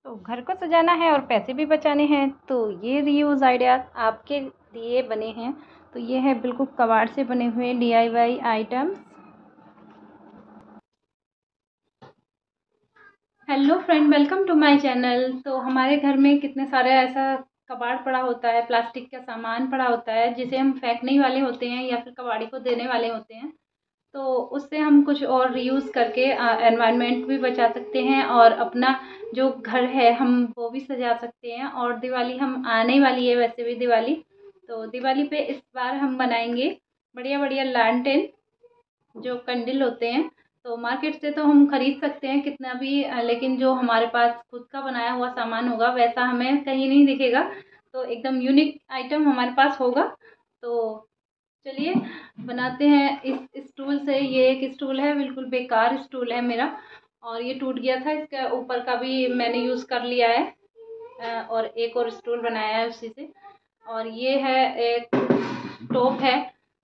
तो घर को सजाना है और पैसे भी बचाने हैं, तो ये रीयूज़ आइडियाज़ आपके लिए बने हैं। तो ये है बिल्कुल कबाड़ से बने हुए DIY items. Hello friend, welcome to my channel. तो हमारे घर में कितने सारे ऐसा कबाड़ पड़ा होता है, प्लास्टिक का सामान पड़ा होता है जिसे हम फेंकने वाले होते हैं या फिर कबाड़ी को देने वाले होते हैं। तो उससे हम कुछ और रीयूज़ करके एनवायरनमेंट भी बचा सकते हैं और अपना जो घर है हम वो भी सजा सकते हैं। और दिवाली हम आने वाली है, वैसे भी दिवाली, तो दिवाली पे इस बार हम बनाएंगे बढ़िया बढ़िया लैंटेन, जो कंडील होते हैं। तो मार्केट से तो हम खरीद सकते हैं कितना भी, लेकिन जो हमारे पास खुद का बनाया हुआ सामान होगा वैसा हमें कहीं नहीं दिखेगा। तो एकदम यूनिक आइटम हमारे पास होगा। तो चलिए बनाते हैं इस स्टूल से। ये एक स्टूल है, बिल्कुल बेकार स्टूल है मेरा, और ये टूट गया था। इसका ऊपर का भी मैंने यूज़ कर लिया है, और एक और स्टूल बनाया है उसी से। और ये है एक टॉप है,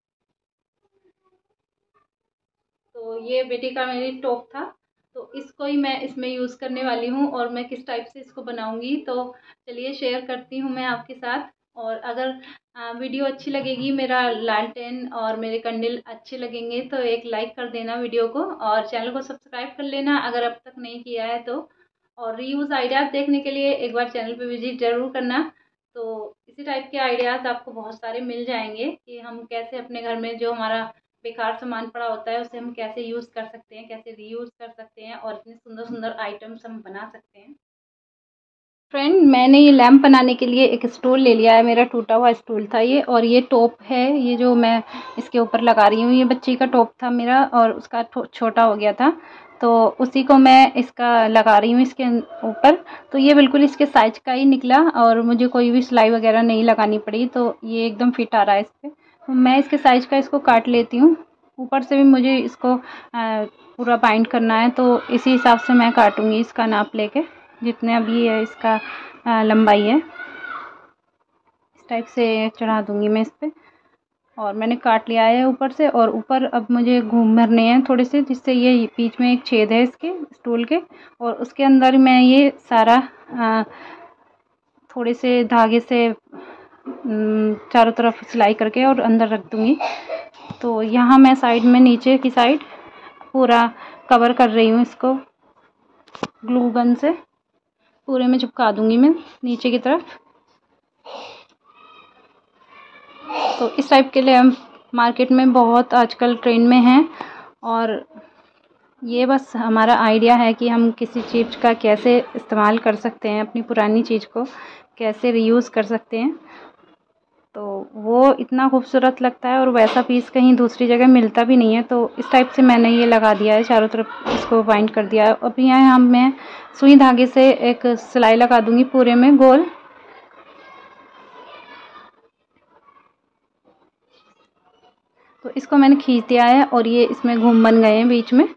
तो ये बेटी का मेरी टॉप था, तो इसको ही मैं इसमें यूज़ करने वाली हूँ। और मैं किस टाइप से इसको बनाऊँगी तो चलिए शेयर करती हूँ मैं आपके साथ। और अगर वीडियो अच्छी लगेगी, मेरा लालटेन और मेरे कंडील अच्छे लगेंगे तो एक लाइक कर देना वीडियो को, और चैनल को सब्सक्राइब कर लेना अगर अब तक नहीं किया है तो। और रीयूज़ आइडियाज़ देखने के लिए एक बार चैनल पे विजिट ज़रूर करना। तो इसी टाइप के आइडियाज़ आपको बहुत सारे मिल जाएंगे कि हम कैसे अपने घर में जो हमारा बेकार सामान पड़ा होता है उसे हम कैसे यूज़ कर सकते हैं, कैसे रीयूज़ कर सकते हैं, और इतने सुंदर सुंदर आइटम्स हम बना सकते हैं। फ्रेंड, मैंने ये लैंप बनाने के लिए एक स्टूल ले लिया है। मेरा टूटा हुआ स्टूल था ये, और ये टॉप है, ये जो मैं इसके ऊपर लगा रही हूँ, ये बच्ची का टॉप था मेरा और उसका छोटा हो गया था, तो उसी को मैं इसका लगा रही हूँ इसके ऊपर। तो ये बिल्कुल इसके साइज का ही निकला और मुझे कोई भी सिलाई वगैरह नहीं लगानी पड़ी, तो ये एकदम फिट आ रहा है इस पर। तो मैं इसके साइज का इसको काट लेती हूँ। ऊपर से भी मुझे इसको पूरा बाइंड करना है, तो इसी हिसाब से मैं काटूँगी इसका नाप लेके, जितने अभी है इसका लंबाई है। इस टाइप से चढ़ा दूँगी मैं इस पर। और मैंने काट लिया है ऊपर से, और ऊपर अब मुझे घूम भरने हैं थोड़े से, जिससे ये बीच में एक छेद है इसके स्टूल के, और उसके अंदर मैं ये सारा थोड़े से धागे से चारों तरफ सिलाई करके और अंदर रख दूँगी। तो यहाँ मैं साइड में, नीचे की साइड पूरा कवर कर रही हूँ इसको ग्लू गन से, पूरे में चिपका दूँगी मैं नीचे की तरफ। तो इस टाइप के लैंप मार्केट में बहुत आजकल ट्रेंड में हैं, और ये बस हमारा आइडिया है कि हम किसी चीज़ का कैसे इस्तेमाल कर सकते हैं, अपनी पुरानी चीज़ को कैसे रीयूज़ कर सकते हैं। तो वो इतना खूबसूरत लगता है, और वैसा पीस कहीं दूसरी जगह मिलता भी नहीं है। तो इस टाइप से मैंने ये लगा दिया है, चारों तरफ इसको बाइंड कर दिया है। अब यहाँ मैं सुई धागे से एक सिलाई लगा दूँगी पूरे में गोल। तो इसको मैंने खींच दिया है और ये इसमें घूम बन गए हैं बीच में,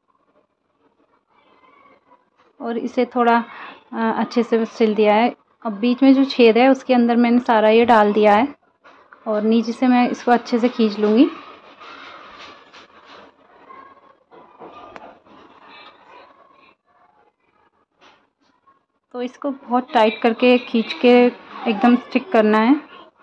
और इसे थोड़ा अच्छे से सिल दिया है। अब बीच में जो छेद है उसके अंदर मैंने सारा ये डाल दिया है, और नीचे से मैं इसको अच्छे से खींच लूँगी। तो इसको बहुत टाइट करके खींच के एकदम स्टिक करना है।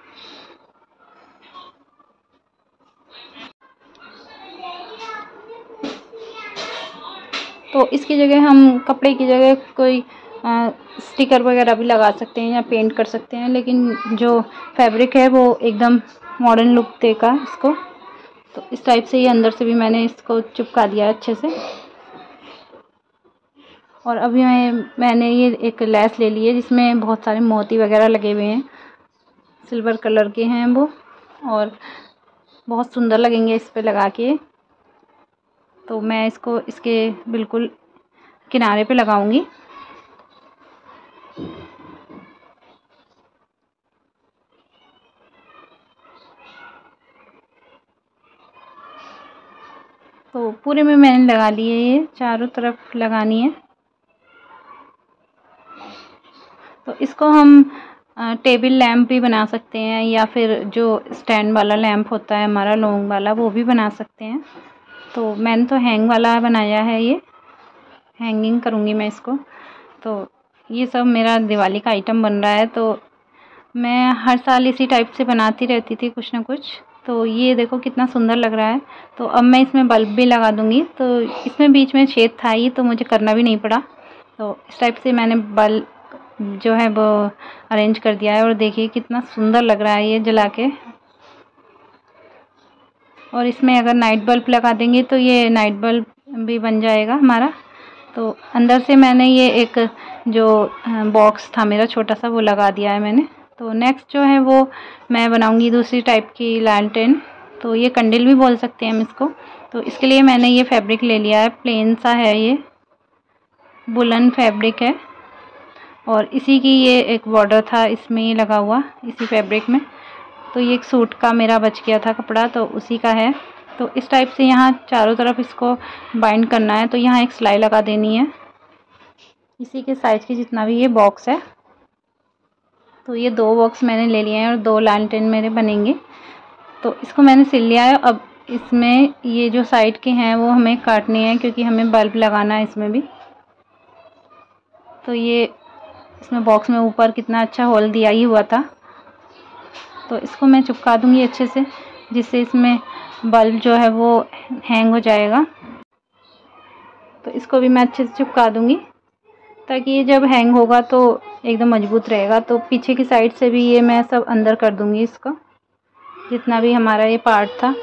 तो इसकी जगह हम कपड़े की जगह कोई स्टिकर वगैरह भी लगा सकते हैं या पेंट कर सकते हैं, लेकिन जो फैब्रिक है वो एकदम मॉडर्न लुक देगा इसको। तो इस टाइप से ये अंदर से भी मैंने इसको चिपका दिया है अच्छे से। और अभी मैंने ये एक लेस ले ली है जिसमें बहुत सारे मोती वगैरह लगे हुए हैं, सिल्वर कलर के हैं वो, और बहुत सुंदर लगेंगे इस पे लगा के। तो मैं इसको इसके बिल्कुल किनारे पे लगाऊंगी। तो पूरे में मैंने लगा लिए, ये चारों तरफ लगानी है। तो इसको हम टेबल लैंप भी बना सकते हैं, या फिर जो स्टैंड वाला लैंप होता है हमारा लॉन्ग वाला, वो भी बना सकते हैं। तो मैंने तो हैंग वाला बनाया है, ये हैंगिंग करूँगी मैं इसको। तो ये सब मेरा दिवाली का आइटम बन रहा है। तो मैं हर साल इसी टाइप से बनाती रहती थी कुछ ना कुछ। तो ये देखो कितना सुंदर लग रहा है। तो अब मैं इसमें बल्ब भी लगा दूँगी। तो इसमें बीच में छेद था ही, तो मुझे करना भी नहीं पड़ा। तो इस टाइप से मैंने बल्ब जो है वो अरेंज कर दिया है। और देखिए कितना सुंदर लग रहा है ये जला के। और इसमें अगर नाइट बल्ब लगा देंगे तो ये नाइट बल्ब भी बन जाएगा हमारा। तो अंदर से मैंने ये एक जो बॉक्स था मेरा छोटा सा, वो लगा दिया है मैंने। तो नेक्स्ट जो है वो मैं बनाऊंगी दूसरी टाइप की लैंटर्न। तो ये कंडील भी बोल सकते हैं हम इसको। तो इसके लिए मैंने ये फैब्रिक ले लिया है, प्लेन सा है, ये वुलन फैब्रिक है। और इसी की ये एक बॉर्डर था इसमें ये लगा हुआ इसी फैब्रिक में। तो ये एक सूट का मेरा बच गया था कपड़ा, तो उसी का है। तो इस टाइप से यहाँ चारों तरफ इसको बाइंड करना है। तो यहाँ एक सिलाई लगा देनी है इसी के साइज की जितना भी ये बॉक्स है। तो ये 2 बॉक्स मैंने ले लिए हैं और 2 लैंटर्न मेरे बनेंगे। तो इसको मैंने सिल लिया है। अब इसमें ये जो साइड के हैं वो हमें काटने हैं, क्योंकि हमें बल्ब लगाना है इसमें भी। तो ये इसमें बॉक्स में ऊपर कितना अच्छा होल दिया ही हुआ था। तो इसको मैं चिपका दूंगी अच्छे से, जिससे इसमें बल्ब जो है वो हैंग हो जाएगा। तो इसको भी मैं अच्छे से चिपका दूंगी, ताकि ये जब हैंग होगा तो एकदम मजबूत रहेगा। तो पीछे की साइड से भी ये मैं सब अंदर कर दूंगी इसका, जितना भी हमारा ये पार्ट था।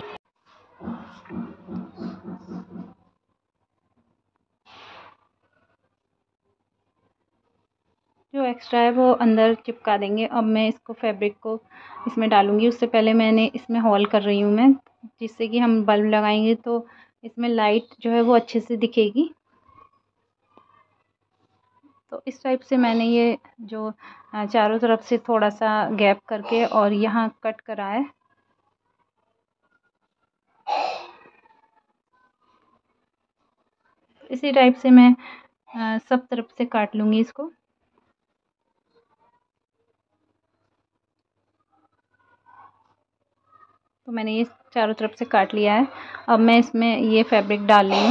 जो एक्स्ट्रा है वो अंदर चिपका देंगे। अब मैं इसको फैब्रिक को इसमें डालूंगी। उससे पहले मैंने इसमें होल कर रही हूँ मैं, जिससे कि हम बल्ब लगाएंगे तो इसमें लाइट जो है वो अच्छे से दिखेगी। तो इस टाइप से मैंने ये जो चारों तरफ से थोड़ा सा गैप करके और यहाँ कट करा है। इसी टाइप से मैं सब तरफ से काट लूँगी इसको। तो मैंने ये चारों तरफ से काट लिया है। अब मैं इसमें ये फैब्रिक डाल रही हूँ।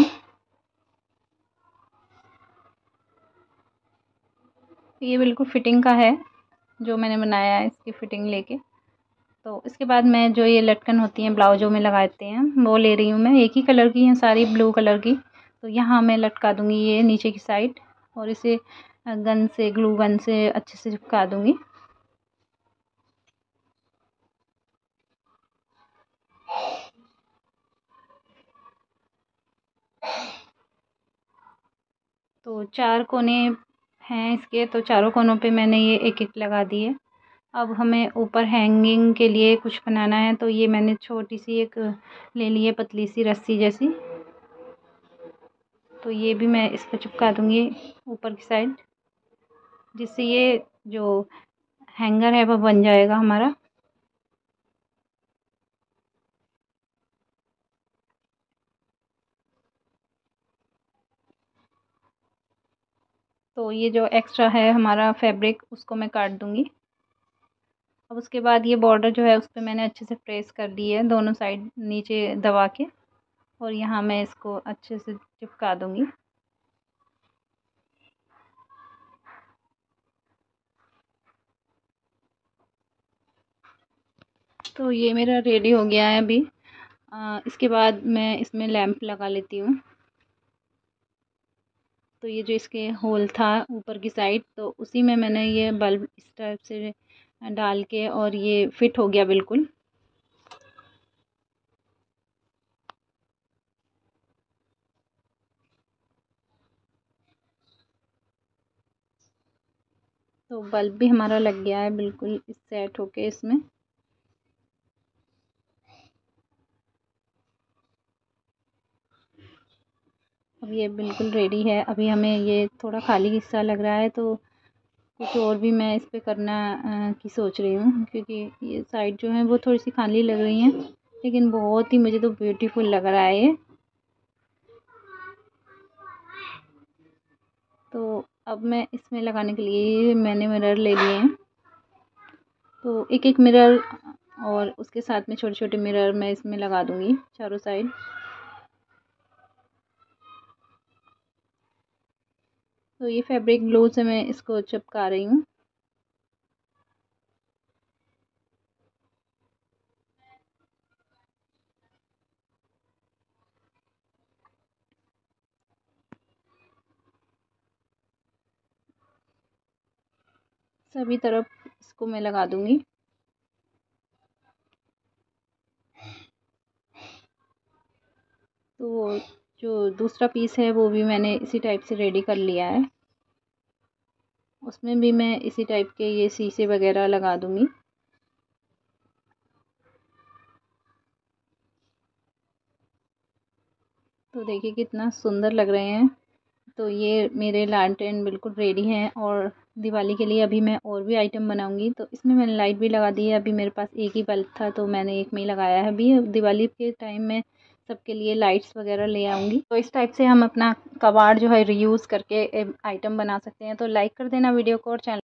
ये बिल्कुल फिटिंग का है जो मैंने बनाया है, इसकी फिटिंग लेके। तो इसके बाद मैं जो ये लटकन होती हैं ब्लाउजों में लगाते हैं वो ले रही हूँ मैं। एक ही कलर की हैं सारी, ब्लू कलर की। तो यहाँ मैं लटका दूँगी ये नीचे की साइड, और इसे गन से, ग्लू गन से अच्छे से चिपका दूँगी। तो 4 कोने हैं इसके, तो चारों कोनों पे मैंने ये एक-एक लगा दिए। अब हमें ऊपर हैंगिंग के लिए कुछ बनाना है। तो ये मैंने छोटी सी एक ले ली है, पतली सी रस्सी जैसी। तो ये भी मैं इस पर चिपका दूँगी ऊपर की साइड, जिससे ये जो हैंगर है वो बन जाएगा हमारा। तो ये जो एक्स्ट्रा है हमारा फैब्रिक, उसको मैं काट दूँगी। अब उसके बाद ये बॉर्डर जो है उस पर मैंने अच्छे से प्रेस कर दी है दोनों साइड नीचे दबा के, और यहाँ मैं इसको अच्छे से चिपका दूँगी। तो ये मेरा रेडी हो गया है अभी। इसके बाद मैं इसमें लैंप लगा लेती हूँ। तो ये जो इसके होल था ऊपर की साइड, तो उसी में मैंने ये बल्ब इस टाइप से डाल के, और ये फिट हो गया बिल्कुल। तो बल्ब भी हमारा लग गया है बिल्कुल सेट होके इसमें। अब ये बिल्कुल रेडी है। अभी हमें ये थोड़ा खाली हिस्सा लग रहा है, तो कुछ और भी मैं इस पे करना की सोच रही हूँ, क्योंकि ये साइड जो है वो थोड़ी सी खाली लग रही हैं, लेकिन बहुत ही मुझे तो ब्यूटीफुल लग रहा है ये। तो अब मैं इसमें लगाने के लिए मैंने मिरर ले लिए हैं। तो एक एक मिरर और उसके साथ में छोटे छोटे मिरर मैं इसमें लगा दूँगी चारों साइड। तो ये फैब्रिक ग्लू से मैं इसको चिपका रही हूँ। सभी तरफ इसको मैं लगा दूंगी। तो जो दूसरा पीस है वो भी मैंने इसी टाइप से रेडी कर लिया है। उसमें भी मैं इसी टाइप के ये शीशे वगैरह लगा दूंगी। तो देखिए कितना सुंदर लग रहे हैं। तो ये मेरे लालटेन बिल्कुल रेडी हैं और दिवाली के लिए अभी मैं और भी आइटम बनाऊंगी। तो इसमें मैंने लाइट भी लगा दी है। अभी मेरे पास एक ही बल्ब था तो मैंने एक में ही लगाया है। अभी दिवाली के टाइम में सबके लिए लाइट्स वगैरह ले आऊँगी। तो इस टाइप से हम अपना कबाड़ जो है रीयूज़ करके आइटम बना सकते हैं। तो लाइक कर देना वीडियो को और चैनल